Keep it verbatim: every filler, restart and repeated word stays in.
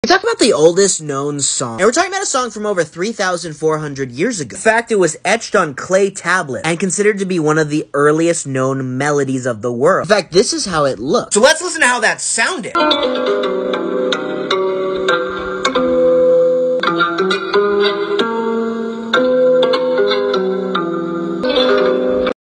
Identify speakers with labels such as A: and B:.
A: We talk about the oldest known song, and we're talking about a song from over three thousand four hundred years ago. In fact, it was etched on clay tablets and considered to be one of the earliest known melodies of the world. In fact, this is how it looked. So let's listen to how that sounded.